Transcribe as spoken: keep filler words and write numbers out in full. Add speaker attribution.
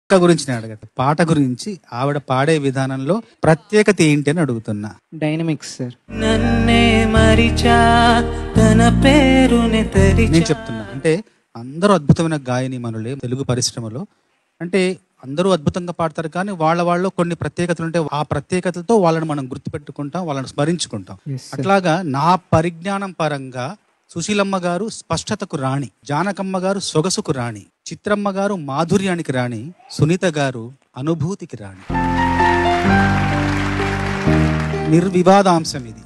Speaker 1: పాట గురించి నేను అడగట పాట గురించి ఆవిడ పాడే విధానంలో ప్రత్యేకత ఏంటి అని అడుగుతున్నా.
Speaker 2: Dynamics sir.
Speaker 3: నన్నే మరిచా తన పేరుని తెరిచా.
Speaker 1: నేను చెప్తున్నా అంటే అందరూ అద్భుతమైన గాయని మనులే తెలుగు పరిశ్రమలో. అంటే అందరూ అద్భుతంగా పాడతారు కానీ వాళ్ళ వాళ్ళు కొన్ని ప్రత్యేకతలు ఉంటే ఆ ప్రత్యేకతలతో వాళ్ళని మనం గుర్తుపెట్టుకుంటాం, వాళ్ళని స్మరించుకుంటాం. అట్లాగా నా పరిజ్ఞానం పరంగా సుశీలమ్మ గారు స్పష్టతకు రాణి, జానకమ్మ గారు సొగసుకు రాణి, చిత్రమ్మ గారు మాధుర్యానికి రాణి, సునీత గారు అనుభూతికి రాణి. నిర్వివాదాంశం ఇది.